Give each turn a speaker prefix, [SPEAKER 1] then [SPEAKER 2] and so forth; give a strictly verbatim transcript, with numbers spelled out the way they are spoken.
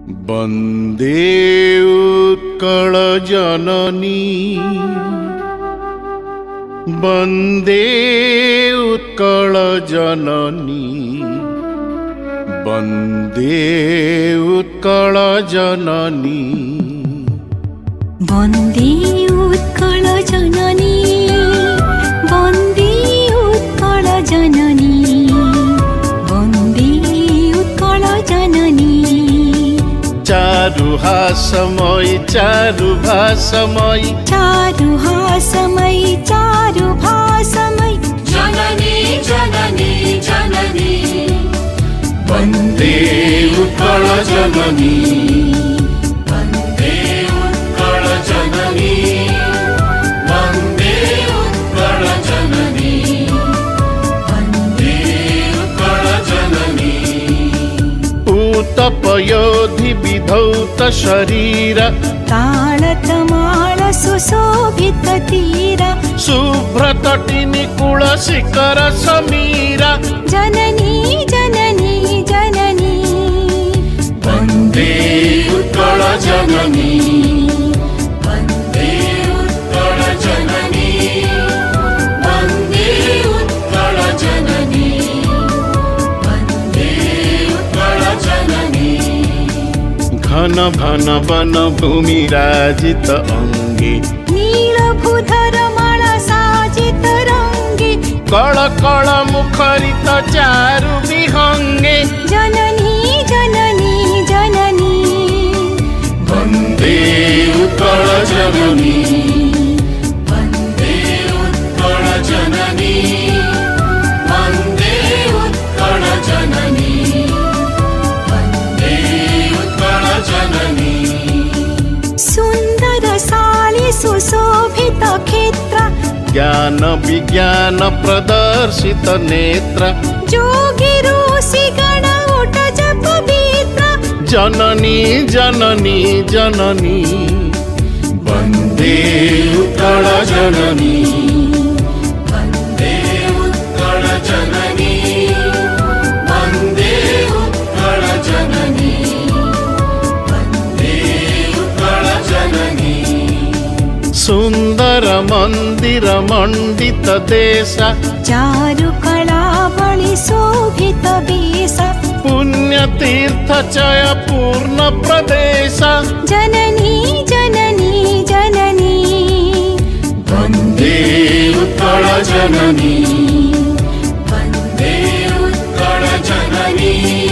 [SPEAKER 1] वन्दे उत्कल जननी वन्दे उत्कल जननी वन्दे उत्कल जननी
[SPEAKER 2] वन्दे उत्कल जननी वन्दे उत्कल जननी वन्दे उत्कल जननी
[SPEAKER 1] चारु हासमयी चारु भासमयी
[SPEAKER 2] चारु हासमयी चारु भासमयी
[SPEAKER 3] जननी जननी जननी
[SPEAKER 1] वन्दे उत्कल जननी
[SPEAKER 3] वन्दे उत्कल जननी वन्दे उत्कल जननी वन्दे उत्कल जननी
[SPEAKER 1] उत्तपयोधि विधौत शरीर
[SPEAKER 2] तालतमाल सुशोभित तीर
[SPEAKER 1] शुभ्रतटिनी कुल शिखर समीरा
[SPEAKER 2] जननी जननी जननी
[SPEAKER 1] वन्दे उत्कल जननी
[SPEAKER 3] वन्दे उत्कल जननी वन्दे उत्कल जननी वन्दे उत्कल जननी
[SPEAKER 1] घन घन वन भूमि राजित अंगे
[SPEAKER 2] नीलभूधर माला साजित रंगे
[SPEAKER 1] कळ कळ मुखरित चारु विहंगे
[SPEAKER 2] जननी जननी जननी
[SPEAKER 1] वन्दे उत्कल जननी
[SPEAKER 3] वन्दे उत्कल जननी वन्दे उत्कल जननी वन्दे उत्कल जननी
[SPEAKER 2] सुन्दर साली सुशोभित क्षेत्र
[SPEAKER 1] ज्ञान विज्ञान प्रदर्शित नेत्र
[SPEAKER 2] जोगी ऋषि गण उठ जप पवित्र
[SPEAKER 1] जननी जननी जननी वन्दे उत्कल जननी
[SPEAKER 3] वन्दे उत्कल जननी वन्दे उत्कल जननी वन्दे उत्कल जननी
[SPEAKER 1] सुन्दर मंदिर मंडित देश
[SPEAKER 2] चारु कला बलि शोभित वेश
[SPEAKER 1] पुण्य तीर्थ चय पूर्ण प्रदेश
[SPEAKER 2] जननी जननी जननी
[SPEAKER 1] वन्दे उत्कल जननी
[SPEAKER 3] वन्दे उत्कल जननी